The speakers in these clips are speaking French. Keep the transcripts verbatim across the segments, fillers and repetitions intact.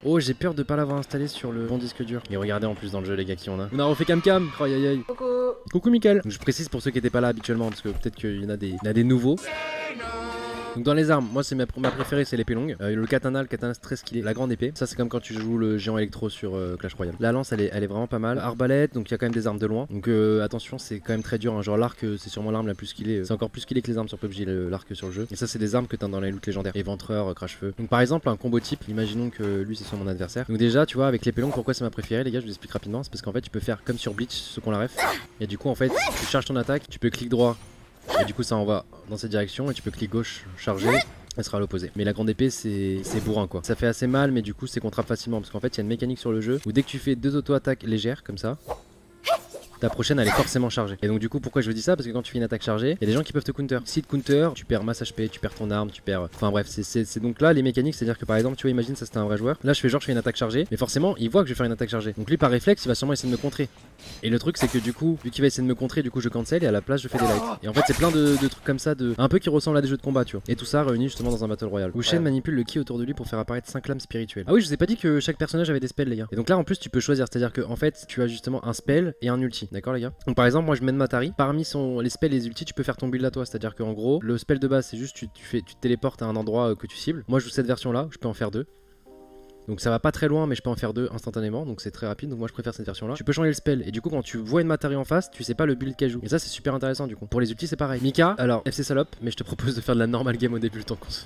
Oh, j'ai peur de pas l'avoir installé sur le bon disque dur. Et regardez en plus dans le jeu les gars qui on a. On a refait Cam Cam. Oh, aïe aïe aïe. Coucou. Coucou Mickaël. Je précise pour ceux qui étaient pas là habituellement parce que peut-être qu'il y en a des, il y en a des nouveaux. Donc dans les armes, moi c'est ma, ma préférée, c'est l'épée longue. Euh, le katana, le katana c'est très skillé. La grande épée, ça c'est comme quand tu joues le géant électro sur euh, Clash Royale. La lance elle est, elle est vraiment pas mal. Arbalète, donc il y a quand même des armes de loin. Donc euh, attention, c'est quand même très dur. Hein. Genre l'arc, c'est sûrement l'arme la plus skillée. C'est encore plus skillé que les armes sur P U B G, l'arc sur le jeu. Et ça c'est des armes que t'as dans les loots légendaires. Éventreur, crash-feu. Donc par exemple un combo type, imaginons que lui c'est soit mon adversaire. Donc déjà tu vois avec l'épée longue, pourquoi c'est ma préférée les gars, je vous explique rapidement. C'est parce qu'en fait tu peux faire comme sur Bleach, ceux qu'on la ref. Et du coup en fait tu charges ton attaque, tu peux clic droit. Et du coup ça envoie dans cette direction et tu peux clic gauche charger. Elle sera à l'opposé. Mais la grande épée c'est bourrin quoi. Ça fait assez mal mais du coup c'est contrape facilement parce qu'en fait il y a une mécanique sur le jeu où dès que tu fais deux auto-attaques légères comme ça, ta prochaine elle est forcément chargée. Et donc du coup pourquoi je vous dis ça, parce que quand tu fais une attaque chargée, il y a des gens qui peuvent te counter. Si te counter, tu perds masse H P, tu perds ton arme, tu perds... Enfin bref, c'est donc là les mécaniques, c'est à dire que par exemple tu vois, imagine ça c'était un vrai joueur. Là je fais genre je fais une attaque chargée, mais forcément il voit que je vais faire une attaque chargée. Donc lui par réflexe il va sûrement essayer de me contrer. Et le truc c'est que du coup, vu qu'il va essayer de me contrer, du coup je cancel et à la place je fais des lights. Et en fait c'est plein de, de trucs comme ça, de un peu qui ressemblent à des jeux de combat tu vois. Et tout ça réuni justement dans un battle royale. Où Shen manipule le ki autour de lui pour faire apparaître cinq lames spirituelles. Ah oui, je vous ai pas dit que chaque personnage avait des spells les gars. Et donc là en plus tu peux choisir, c'est à dire que en fait tu as justement un spell et un ulti, d'accord les gars. Donc par exemple moi je mène Matari, parmi son, les spells et les ultis tu peux faire ton build à toi, c'est à dire qu'en gros le spell de base c'est juste tu, tu, fais, tu te téléportes à un endroit euh, que tu cibles. Moi je joue cette version là, je peux en faire deux. Donc ça va pas très loin mais je peux en faire deux instantanément, donc c'est très rapide, donc moi je préfère cette version là. Tu peux changer le spell et du coup quand tu vois une Matari en face, tu sais pas le build qu'elle joue. Et ça c'est super intéressant du coup. Pour les ultis c'est pareil. Mika, alors F C salope, mais je te propose de faire de la normal game au début le temps qu'on se...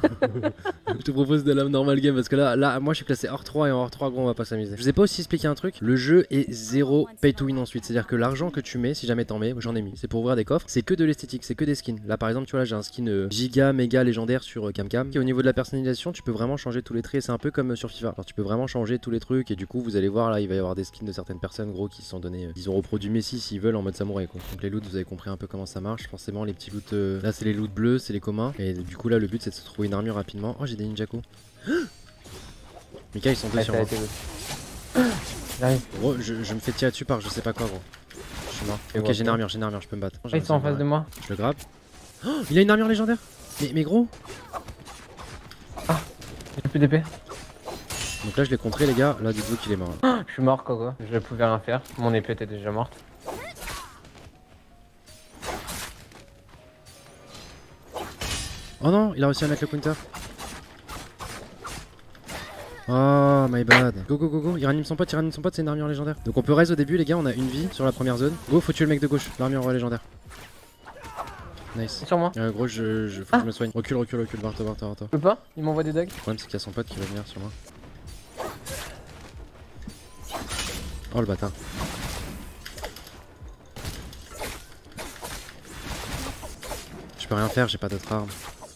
Je te propose de la normal game parce que là, là moi je suis classé hors trois et en hors trois gros on va pas s'amuser. Je vous ai pas aussi expliqué un truc, le jeu est zéro pay to win ensuite, c'est à dire que l'argent que tu mets, si jamais t'en mets, j'en ai mis, c'est pour ouvrir des coffres, c'est que de l'esthétique, c'est que des skins. Là par exemple tu vois là j'ai un skin euh, giga méga légendaire sur euh, Cam Cam. Et au niveau de la personnalisation tu peux vraiment changer tous les traits, c'est un peu comme euh, sur FIFA. Alors tu peux vraiment changer tous les trucs et du coup vous allez voir là il va y avoir des skins de certaines personnes gros qui se sont donnés, euh, ils ont reproduit Messi s'ils veulent en mode samouraï quoi. Donc les loots vous avez compris un peu comment ça marche, forcément les petits loots, euh, là c'est les loots bleus, c'est les communs. Et du coup là le but c'est de se trouver une armure rapidement. Oh j'ai des ninjaku. Mika ils sont deux sur moi. Gros je, je me fais tirer dessus par je sais pas quoi gros. Je suis mort. Ok j'ai une armure, j'ai une armure, je peux me battre. Ah, ils sont en face de moi. Je le grappe. Oh, il a une armure légendaire. Mais, mais gros. Ah j'ai plus d'épée. Donc là je l'ai contré les gars, là dites-vous qu'il est mort. Ah, je suis mort Coco, je pouvais rien faire, mon épée était déjà morte. Oh non, il a réussi à mettre le counter. Oh my bad. Go go go go, il ranime son pote, il ranime son pote, c'est une armure légendaire. Donc on peut raise au début les gars, on a une vie sur la première zone. Go, faut tuer le mec de gauche, l'armure légendaire. Nice. Sur moi. Euh, gros je, je faut ah. que je me soigne. Recule, recule, recule, barre-toi, barre-toi, barre-toi. Je peux pas, il m'envoie des dagues. Le problème c'est qu'il y a son pote qui va venir sur moi. Oh le bâtard. Je peux rien faire, j'ai pas d'autre arme.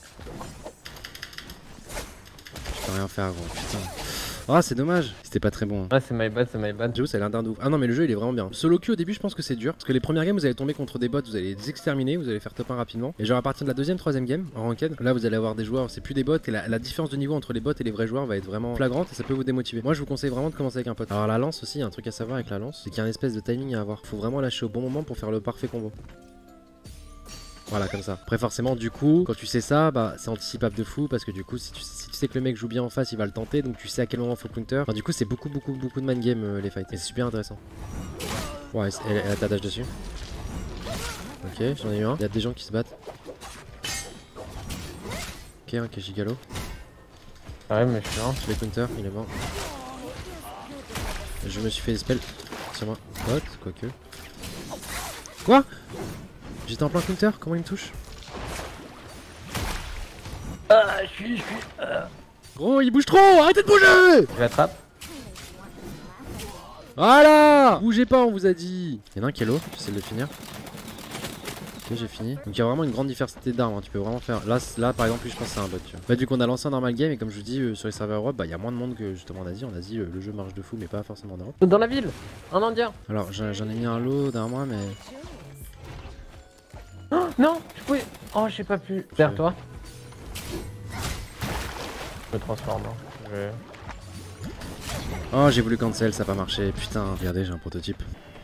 Je peux rien faire gros, putain. Ah c'est dommage, c'était pas très bon. Ouais c'est my bad, c'est my bad. J'avoue ça a l'air d'un ouf. Ah non mais le jeu il est vraiment bien. Solo queue au début je pense que c'est dur. Parce que les premières games vous allez tomber contre des bots, vous allez les exterminer, vous allez faire top un rapidement. Et genre à partir de la deuxième, troisième game en ranked, là vous allez avoir des joueurs, c'est plus des bots. Et la, la différence de niveau entre les bots et les vrais joueurs va être vraiment flagrante et ça peut vous démotiver. Moi je vous conseille vraiment de commencer avec un pote. Alors la lance aussi, il y a un truc à savoir avec la lance, c'est qu'il y a un espèce de timing à avoir. Faut vraiment lâcher au bon moment pour faire le parfait combo. Voilà comme ça. Après forcément du coup quand tu sais ça bah c'est anticipable de fou parce que du coup si tu, si tu sais que le mec joue bien en face il va le tenter donc tu sais à quel moment faut counter. Enfin du coup c'est beaucoup beaucoup beaucoup de mind game euh, les fights et c'est super intéressant. Ouais elle, elle a ta dash dessus. Ok j'en ai eu un. Il y a des gens qui se battent. Ok un qui est gigalo. Ah ouais mais je suis là. Je l'ai counter il est mort. Je me suis fait des spells sur moi. What quoique. Quoi? J'étais en plein counter, comment il me touche? Ah, je suis, je suis. Euh... Gros, il bouge trop, arrêtez de bouger! Je l'attrape. Voilà! Bougez pas, on vous a dit! Il y en a un qui est low, j'essaie de le finir. Ok, j'ai fini. Donc il y a vraiment une grande diversité d'armes, hein. Tu peux vraiment faire. Là, là par exemple, je pense que c'est un bot. Tu vois. Bah, vu qu'on a lancé un normal game, et comme je vous dis, euh, sur les serveurs Europe, bah il y a moins de monde que justement en Asie. En Asie, euh, le jeu marche de fou, mais pas forcément en Europe. Dans la ville, un indien. Alors, j'en ai mis un lot derrière moi, mais. Oh, non, je pouvais. Oh, j'ai pas pu. Derrière toi. Je me transforme. Hein. Je... Oh, j'ai voulu cancel, ça a pas marché. Putain, regardez, j'ai un prototype.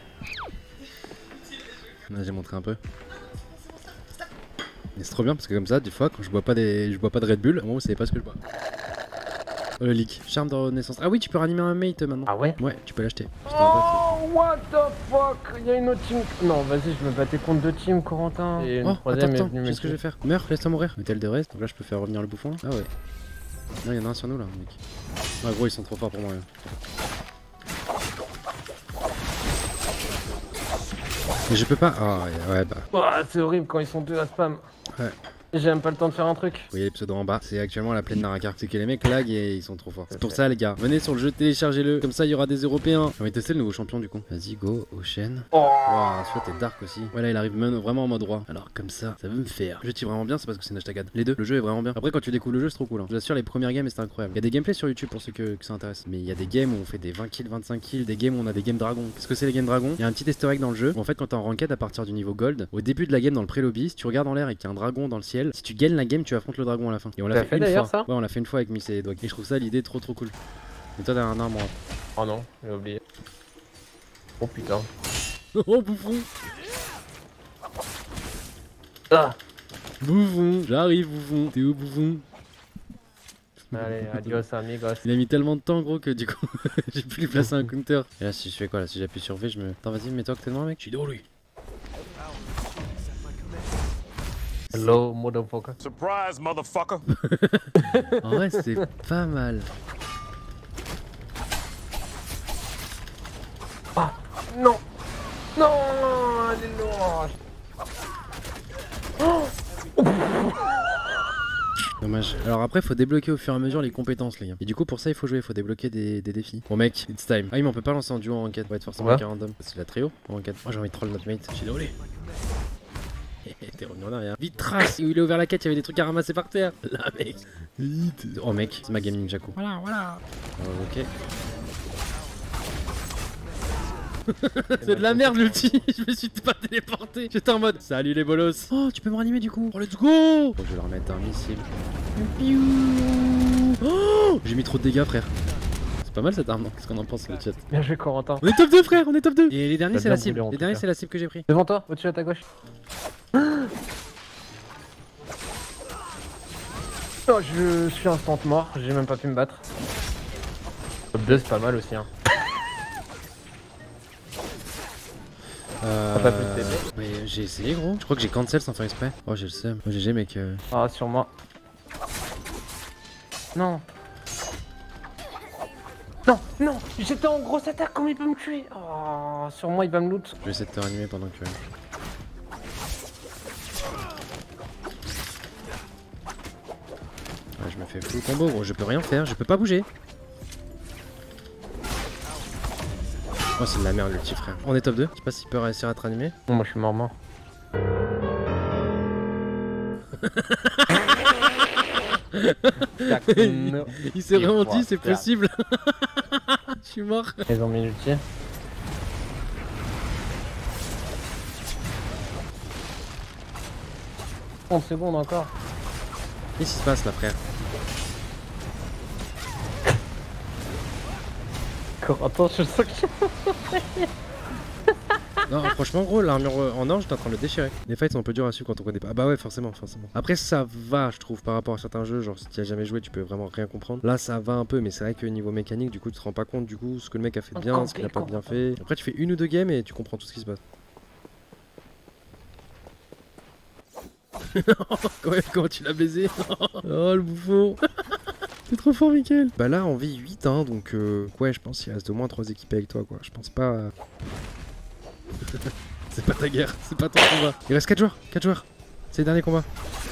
Là, j'ai montré un peu. Mais c'est trop bien parce que comme ça, des fois, quand je bois pas des, je bois pas de Red Bull, au moins vous savez pas ce que je bois. Oh, le leak. Charme de renaissance. Ah oui, tu peux ranimer un mate maintenant. Ah ouais? Ouais, tu peux l'acheter. Oh, what the fuck? Il y a une autre team. Non, vas-y, je me battais contre deux teams, Corentin. Et une Oh, troisième attends, est attends, venue je sais ce que je vais faire. Meurs, laisse-toi mourir. Mettez le de reste. Donc là, je peux faire revenir le bouffon. Ah ouais. Non, il y en a un sur nous là, mec. Ah, gros, ils sont trop forts pour moi. Là. Mais je peux pas. Ah ouais, ouais bah. Oh, c'est horrible quand ils sont deux à spam. Ouais. J'ai même pas le temps de faire un truc. Vous voyez les pseudos en bas, c'est actuellement la plaine Naraka. C'est que les mecs lag et ils sont trop forts. C'est pour ça les gars, venez sur le jeu, téléchargez-le. Comme ça il y aura des Européens. On va tester le nouveau champion du coup. Vas-y go, Ocean. Oh. Waouh, celui-là t'es dark aussi. Voilà, il arrive même vraiment en mode roi. Alors comme ça, ça veut me faire. Le jeu est vraiment bien, c'est parce que c'est une hashtagade. Les deux, le jeu est vraiment bien. Après quand tu découvres le jeu, c'est trop cool. Hein. Je vous assure, les premières games c'était incroyable. Il y a des gameplays sur YouTube pour ceux que, que ça intéresse. Mais il y a des games où on fait des vingt kills, vingt-cinq kills, des games où on a des games dragons. Qu'est-ce que c'est les games dragons? Il y a un petit easter egg dans le jeu. Où en fait quand t'es en ranked à partir du niveau gold, au début de la game dans le pré-lobby, si tu regardes en l'air et qu'il y a un dragon dans le ciel, si tu gagnes la game, tu affrontes le dragon à la fin. Et on l'a fait, fait une fois. Ça ouais, on l'a fait une fois avec Miss et Dog. Et je trouve ça l'idée trop trop cool. Et toi t'as un arbre. Oh non, j'ai oublié. Oh putain. Oh bouffon. Ah. Bouffon, j'arrive bouffon. T'es où bouffon? Allez, adios amigos. Il a mis tellement de temps gros que du coup j'ai pu lui placer un counter. Et là si je fais quoi là? Si j'appuie sur V je me... Attends vas-y mets-toi que t'es devant mec. Je suis devant lui. Hello motherfucker. Surprise motherfucker. En vrai c'est pas mal. Ah non. Non, elle est loin. Oh. Dommage. Alors après faut débloquer au fur et à mesure les compétences les gars. Et du coup pour ça il faut jouer, il faut débloquer des, des défis. Bon mec, it's time. Ah oui mais on peut pas lancer en duo en enquête, on va être forcément ouais. un random. C'est la trio en enquête. Moi j'ai envie de troll notre mate. J'ai déroulé. T'es revenu en arrière. Vite trace. Où il a ouvert la quête, il y avait des trucs à ramasser par terre. Là mec. Vite. Oh mec, c'est ma game Ninjaku. Voilà, voilà. Oh, ok. C'est de la merde l'ulti. Je me suis pas téléporté. J'étais en mode salut les bolos. Oh tu peux me ranimer du coup. Oh let's go. Faut que je leur mette un missile. Oh j'ai mis trop de dégâts frère. C'est pas mal cette arme, qu'est-ce qu'on en pense sur le chat? Bien joué Corentin. On est top deux frère, on est top deux. Et les derniers c'est la brûlé, cible. Les derniers c'est la cible que j'ai pris. Devant toi, au-dessus à ta gauche. Oh je suis instant mort, j'ai même pas pu me battre. Top deux c'est pas mal aussi hein. Euh... Pas pu t'aider. Mais j'ai essayé gros. Je crois que j'ai cancel sans faire exprès. Oh j'ai le seum. Oh, G G mec. Euh... Ah sur moi. Non. Non, non, j'étais en grosse attaque, comment il peut me tuer? Oh, sur moi il va me loot. Je vais essayer de te ranimer pendant que... Ouais, je me fais full combo gros, je peux rien faire, je peux pas bouger. Oh c'est de la merde le petit frère. On est top deux, je sais pas s'il peut réussir à te ranimer. Non, moi je suis mort mort. il il s'est vraiment dit c'est possible. Je suis mort. Ils ont mis l'ulti. trente secondes encore. Qu'est-ce qui se passe là frère? Attends, je sens que Non franchement gros l'armure en or j'étais en train de le déchirer. Les fights sont un peu durs à suivre quand on connaît pas. Ah bah ouais forcément forcément. Après ça va je trouve par rapport à certains jeux, genre si tu as jamais joué tu peux vraiment rien comprendre. Là ça va un peu mais c'est vrai que niveau mécanique du coup tu te rends pas compte du coup ce que le mec a fait de bien, ce qu'il a pas bien fait. Après tu fais une ou deux games et tu comprends tout ce qui se passe. Quand même, comment tu l'as baisé. Oh le bouffon. T'es trop fort Mickaël. Bah là on vit huit hein donc euh, ouais je pense qu'il reste au moins trois équipes avec toi quoi. Je pense pas... Euh... C'est pas ta guerre, c'est pas ton combat. Il reste quatre joueurs, quatre joueurs. C'est le dernier combat.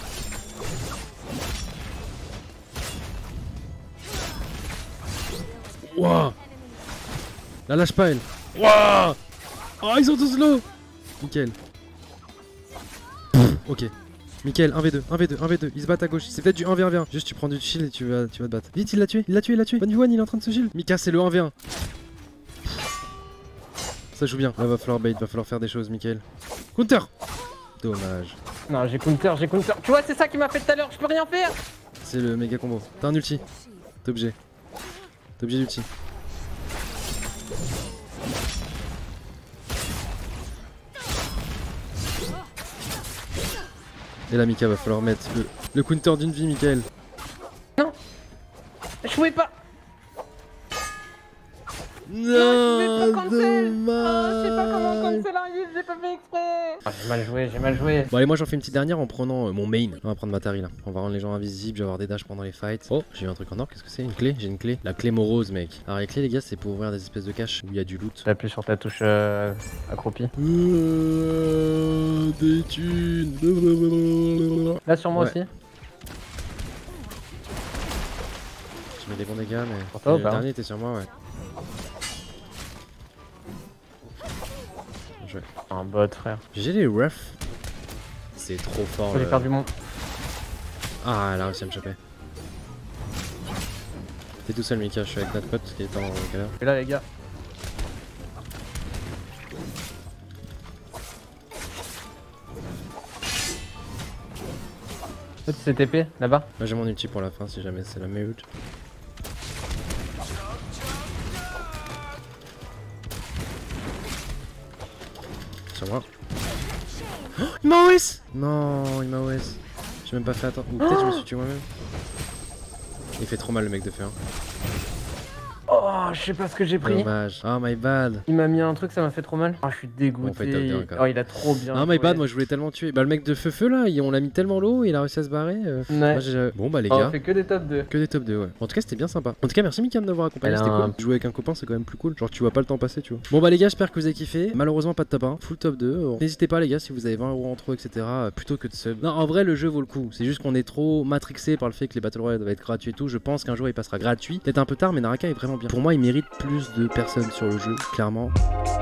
Wouah. La lâche pas elle. Wouah. Oh ils sont tous low. Nickel. Ok. Mickaël, un v deux, un v deux, un v deux, ils se battent à gauche, c'est peut-être du un v un v un. Juste tu prends du shield et tu vas, tu vas te battre. Vite, il l'a tué, il l'a tué, il l'a tué. One v one, il est en train de se shield. Mika, c'est le un v un. Ça joue bien. Là, va falloir bait, va falloir faire des choses, Mickaël. Counter. Dommage. Non, j'ai counter, j'ai counter. Tu vois, c'est ça qui m'a fait tout à l'heure, je peux rien faire. C'est le méga combo. T'as un ulti. T'es obligé. T'es obligé d'ulti. Et là Mika va falloir mettre le, le counter d'une vie Mickaël. Non. Je pouvais pas. Non, je pas cancel. dommage. Oh, je sais pas comment cancel arrive, j'ai pas fait exprès. Ah, j'ai mal joué, j'ai mal joué. Bon allez, moi j'en fais une petite dernière en prenant euh, mon main. On va prendre Matari là. On va rendre les gens invisibles, je vais avoir des dashs pendant les fights. Oh, j'ai eu un truc en or, qu'est-ce que c'est? Une clé? J'ai une clé. La clé morose, mec. Alors les clés les gars, c'est pour ouvrir des espèces de caches où il y a du loot. T'appuies sur ta touche euh, accroupie. Euh, des thunes. Là sur moi Ouais. aussi. Je mets des bons dégâts, mais Pour toi ou le pas? dernier était sur moi, ouais. Je... Un bot, frère. J'ai les refs. C'est trop fort. J'ai Le... perdu mon. Ah, elle a réussi à me choper. T'es tout seul, Mika, je suis avec notre pote qui est en galère. Et là, les gars. Petit C T P là-bas. Moi j'ai mon ulti pour la fin si jamais c'est la meilleure. Sur moi. Oh, il m'a O S. Non, il m'a O S. J'ai même pas fait attendre. Ou peut-être je me suis tué moi-même. Il fait trop mal le mec de faire. Oh, je sais pas ce que j'ai pris. Dommage. Oh my bad. Il m'a mis un truc, ça m'a fait trop mal. Ah, je suis dégoûté. On fait top deux encore. Oh, il a trop bien. Ah my joué. bad, moi je voulais tellement tuer. Bah le mec de feu feu là, il- on l'a mis tellement low, il a réussi à se barrer. euh. Ouais. Moi, j'ai- bon bah les Oh, gars. on fait que des top deux. Que des top deux, ouais. En tout cas, c'était bien sympa. En tout cas, merci Mika de m'avoir accompagné, Elle a c'était un- cool. Jouer avec un copain, c'est quand même plus cool. Genre, tu vois pas le temps passer, tu vois. Bon, bah, les gars, j'espère que vous avez kiffé. Malheureusement, pas de top un, full top deux. N'hésitez pas, les gars, si vous avez vingt euros en trop, et cetera, euh, plutôt que de sub. Non, en vrai, le jeu vaut le coup. C'est juste qu'on est trop matrixé par le fait que les Battle Royale doivent être gratuits et tout. Je pense qu'un jour, il passera gratuit. Peut-être un peu tard, mais Naraka est vraiment bien. Pour moi, il mérite plus de personnes sur le jeu, clairement.